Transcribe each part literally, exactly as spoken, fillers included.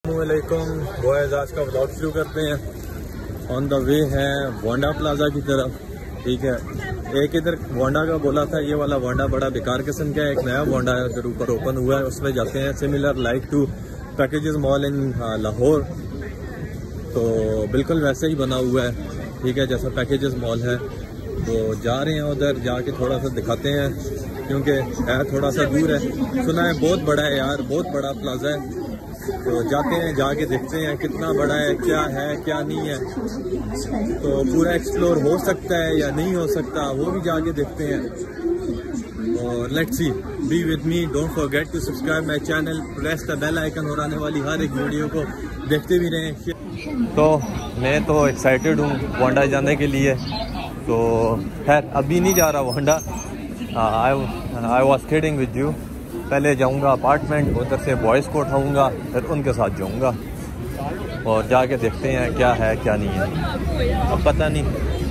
अस्सलामुअलैकुम बॉयज़, आज का व्लॉग शुरू करते हैं। ऑन द वे है वांडा प्लाजा की तरफ। ठीक है, एक इधर वांडा का बोला था, ये वाला वांडा बड़ा बेकार किस्म का है। एक नया वांडा है उधर ऊपर ओपन हुआ है, उसमें जाते हैं। Similar like to packages mall in Lahore, तो बिल्कुल वैसे ही बना हुआ है। ठीक है, जैसा पैकेजेस मॉल है। तो जा रहे हैं उधर, जाके थोड़ा सा दिखाते हैं क्योंकि है थोड़ा सा दूर है। सुना है बहुत बड़ा है यार, बहुत बड़ा प्लाजा है। तो जाते हैं, जाके देखते हैं कितना बड़ा है, क्या है क्या नहीं है। तो पूरा एक्सप्लोर हो सकता है या नहीं हो सकता, वो भी जाके देखते हैं। और let's see, be with me, don't forget to subscribe my channel, press the bell icon और आने वाली हर एक वीडियो को देखते भी रहें। तो मैं तो एक्साइटेड हूँ वांडा जाने के लिए। तो खैर अभी नहीं जा रहा Wanda, I was kidding with you. पहले जाऊंगा अपार्टमेंट, उधर से बॉयज़ को उठाऊंगा, फिर उनके साथ जाऊंगा और जाके देखते हैं क्या है क्या नहीं है। अब पता नहीं,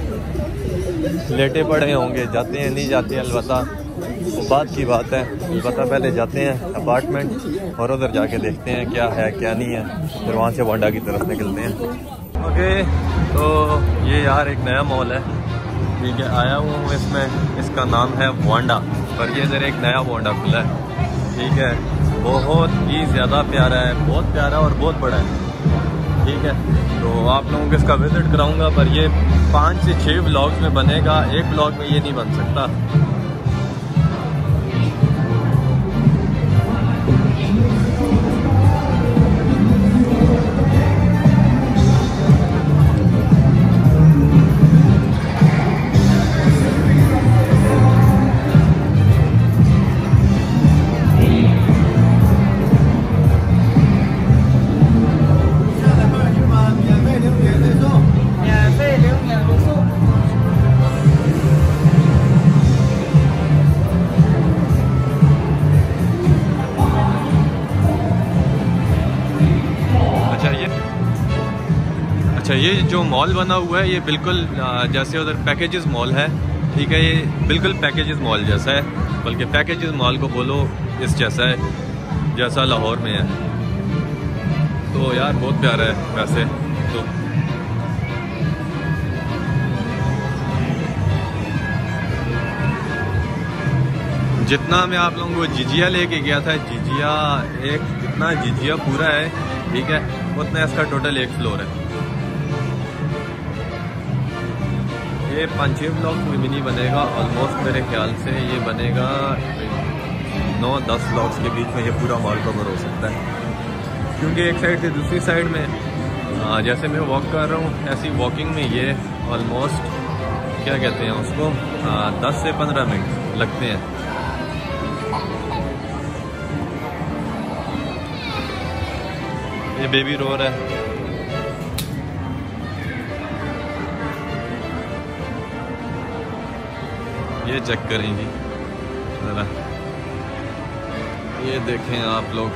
लेटे पड़े होंगे, जाते हैं नहीं जाते हैं, अलबत्ता बात की बात है। अलबत्ता पहले जाते हैं अपार्टमेंट और उधर जाके देखते हैं क्या है क्या नहीं है, फिर वहाँ से वांडा की तरफ निकलते हैं। ओके, तो ये यार एक नया मॉल है। ठीक है, आया हुआ हूँ इसमें, इसका नाम है वांडा, पर ये इधर एक नया वांडा खुला है। ठीक है, बहुत ही ज़्यादा प्यारा है, बहुत प्यारा और बहुत बड़ा है। ठीक है, तो आप लोगों को इसका विज़िट कराऊंगा, पर ये पाँच से छः व्लॉग्स में बनेगा, एक व्लॉग में ये नहीं बन सकता। अच्छा, ये जो मॉल बना हुआ है ये बिल्कुल जैसे उधर पैकेजेस मॉल है। ठीक है, ये बिल्कुल पैकेजेस मॉल जैसा है, बल्कि पैकेजेस मॉल को बोलो इस जैसा है जैसा लाहौर में है। तो यार बहुत प्यारा है वैसे तो। जितना मैं आप लोगों को जिजिया लेके गया था, जिजिया एक जितना जिजिया पूरा है, ठीक है, उतना इसका टोटल एक फ्लोर है। ये पाँच छः ब्लॉक्स में भी नहीं बनेगा, ऑलमोस्ट मेरे ख्याल से ये बनेगा नौ दस ब्लॉक्स के बीच में ये पूरा मॉल कवर हो सकता है। क्योंकि एक साइड से दूसरी साइड में जैसे मैं वॉक कर रहा हूँ, ऐसी वॉकिंग में ये ऑलमोस्ट क्या कहते हैं उसको, दस से पंद्रह मिनट लगते हैं। ये बेबी रो रहा है। ये चेक करेंगी ज़रा, ये देखें आप लोग।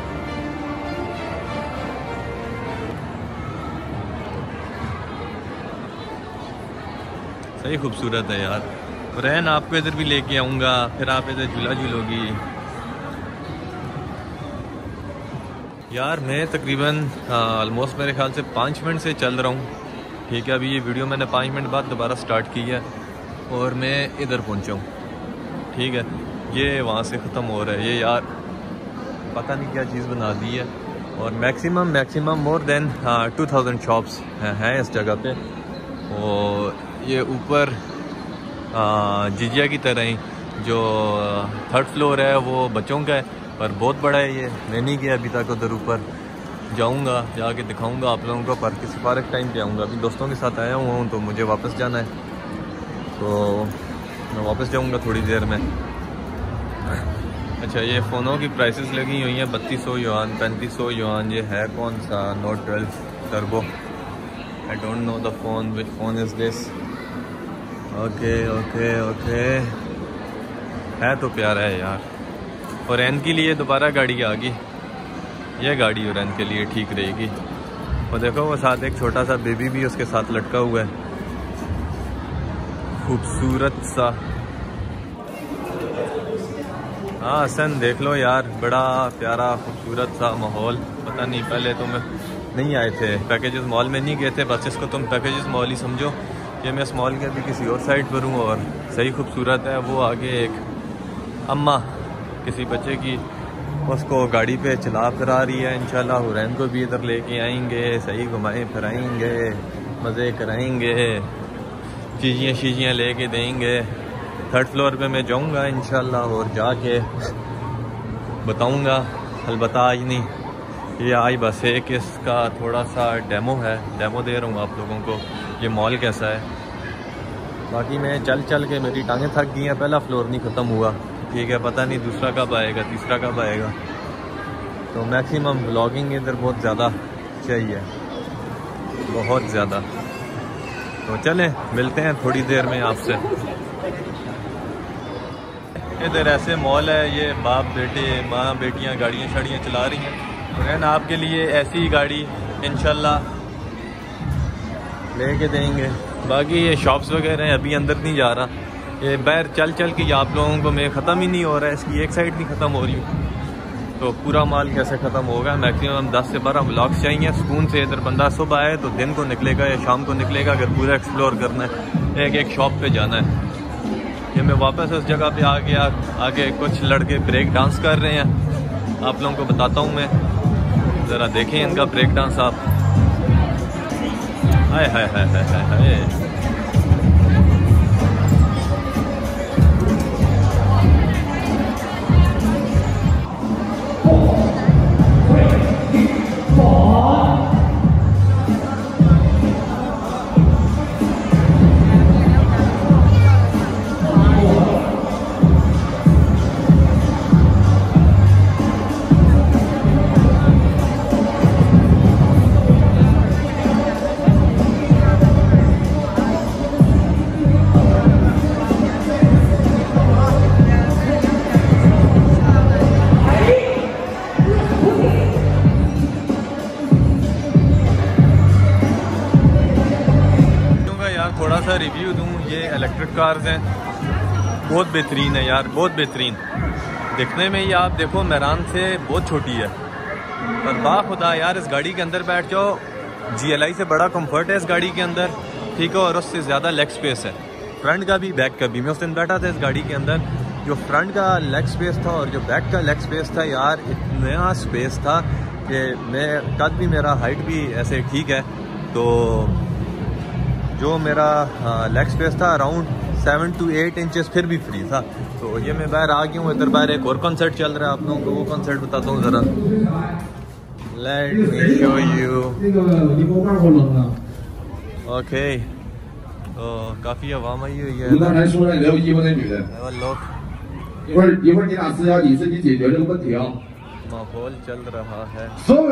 सही खूबसूरत है यार। रैन आपको इधर भी लेके आऊँगा, फिर आप इधर झूला झूलोगी। यार मैं तकरीबन ऑलमोस्ट मेरे ख्याल से पाँच मिनट से चल रहा हूँ। ठीक है, अभी ये वीडियो मैंने पाँच मिनट बाद दोबारा स्टार्ट की है और मैं इधर पहुंचा हूँ। ठीक है, ये वहाँ से ख़त्म हो रहा है। ये यार पता नहीं क्या चीज़ बना दी है। और maximum maximum more than two thousand shops हैं इस जगह पे। और ये ऊपर जिजिया की तरह ही जो थर्ड फ्लोर है वो बच्चों का है, पर बहुत बड़ा है ये। मैं नहीं गया अभी तक उधर ऊपर, जाऊँगा, जाके दिखाऊँगा आप लोगों को, पर किसी पार्क टाइम पे आऊँगा। अभी दोस्तों के साथ आया हुआ हूँ तो मुझे वापस जाना है, तो मैं वापस जाऊंगा थोड़ी देर में। अच्छा, ये फ़ोनों की प्राइसेस लगी हुई हैं, बत्तीस सौ युआन, पैंतीस सौ युआन। ये है कौन सा, note twelve turbo. I don't know the phone, which phone is this. Okay okay okay, है तो प्यारा है यार। और रैन के लिए दोबारा गाड़ी आ गई, यह गाड़ी और रैन के लिए ठीक रहेगी। और देखो वो साथ एक छोटा सा बेबी भी उसके साथ लटका हुआ है, खूबसूरत सा। हाँ हसन देख लो यार, बड़ा प्यारा खूबसूरत सा माहौल। पता नहीं पहले तुम नहीं आए थे, पैकेजेस मॉल में नहीं गए थे, बस इसको तुम पैकेजेस मॉल ही समझो। ये मैं इस मॉल के अभी किसी और साइड पर हूँ और सही खूबसूरत है। वो आगे एक अम्मा किसी बच्चे की उसको गाड़ी पे चला फिरा रही है। इंशाल्लाह हुरैन को भी इधर लेके आएंगे, सही घुमाएं फिराएंगे, मज़े कराएंगे, चीज़ियाँ शीजियाँ लेके देंगे। थर्ड फ्लोर पे मैं जाऊँगा इंशाल्लाह और जाके बताऊँगा। अलबत्ता आज नहीं, ये आज बस एक इसका थोड़ा सा डेमो है, डेमो दे रहा हूँ आप लोगों को ये मॉल कैसा है। बाकी मैं चल चल के मेरी टांगें थक गई हैं, पहला फ्लोर नहीं ख़त्म हुआ, ठीक है, पता नहीं दूसरा कब आएगा, तीसरा कब आएगा। तो मैक्सिमम व्लॉगिंग इधर बहुत ज़्यादा चाहिए, बहुत ज़्यादा। तो चलें मिलते हैं थोड़ी देर में आपसे। इधर ऐसे मॉल है, ये बाप बेटे माँ बेटियाँ गाड़ियाँ शाड़ियाँ चला रही हैं। तो आपके लिए ऐसी ही गाड़ी इंशाल्लाह लेके देंगे। बाकी ये शॉप्स वगैरह हैं, अभी अंदर नहीं जा रहा, ये बाहर चल चल के आप लोगों को मैं ख़त्म ही नहीं हो रहा है, इसकी एक साइड नहीं ख़त्म हो रही। तो पूरा माल कैसे ख़त्म होगा। मैक्सिमम दस से बारह व्लॉग्स चाहिए सुकून से। इधर बंदा सुबह आए तो दिन को निकलेगा या शाम को निकलेगा, अगर पूरा एक्सप्लोर करना है, एक एक शॉप पे जाना है। ये मैं वापस उस जगह पे आ गया, आगे कुछ लड़के ब्रेक डांस कर रहे हैं, आप लोगों को बताता हूँ मैं, ज़रा देखें इनका ब्रेक डांस आप। हाय हाय हाय हाय हाय हाय। थोड़ा सा रिव्यू दूं, ये इलेक्ट्रिक कार्स हैं, बहुत बेहतरीन है यार, बहुत बेहतरीन। दिखने में ये आप देखो मेहरान से बहुत छोटी है, पर बाखुदा यार इस गाड़ी के अंदर बैठ जाओ, जी एल आई से बड़ा कंफर्ट है इस गाड़ी के अंदर, ठीक है, और उससे ज़्यादा लेग स्पेस है, फ्रंट का भी बैक का भी। मैं उस दिन बैठा था इस गाड़ी के अंदर, जो फ्रंट का लेग स्पेस था और जो बैक का लेग स्पेस था यार, इतना स्पेस था कि मैं कद भी, मेरा हाइट भी ऐसे ठीक है, तो जो मेरा लेग स्पेस था around seven to eight inches फिर भी फ्री था। तो ये मैं बाहर आ गया हूँ, इधर बाहर एक और कॉन्सर्ट चल रहा है, आप लोगों को वो कॉन्सर्ट बताता हूँ ज़रा। Let me show you. Okay, तो काफ़ी आवाम आई हुई है। माहौल चल रहा है।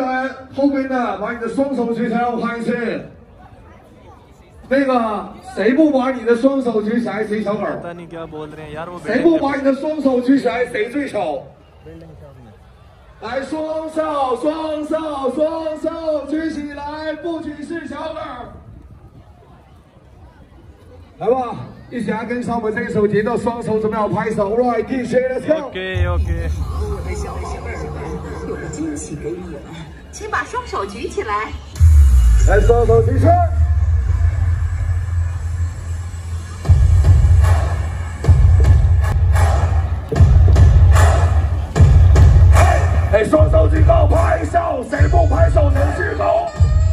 那个谁不把你的双手举起来谁小狗？ पता नहीं क्या बोल रहे हैं यार वो। 谁不把你的双手举起来谁最丑？来，双手双手双手举起来，不举是小狗。来吧，一起来跟上我们这首节奏，双手准备好拍手 ，Right， D J，Let's go。 OK OK。 我的小妹妹，有个惊喜给你们，请把双手举起来。 来，双手举起来。 哎，双手举高拍手，谁不拍手能鞠躬。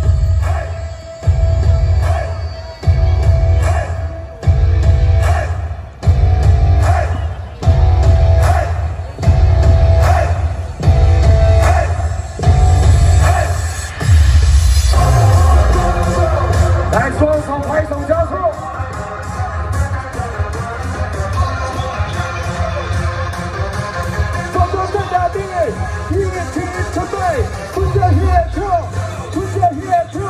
来，双手拍手加速。 音乐厅车队，出现列车，出现列车。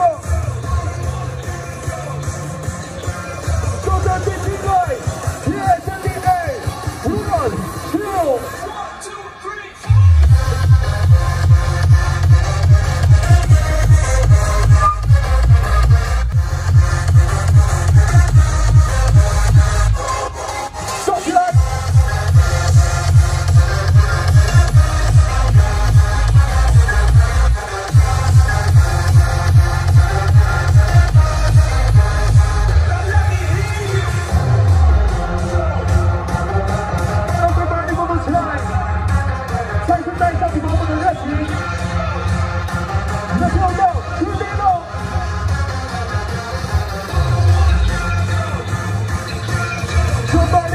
坐着电梯队，列车地内，one two。手起来。 准备。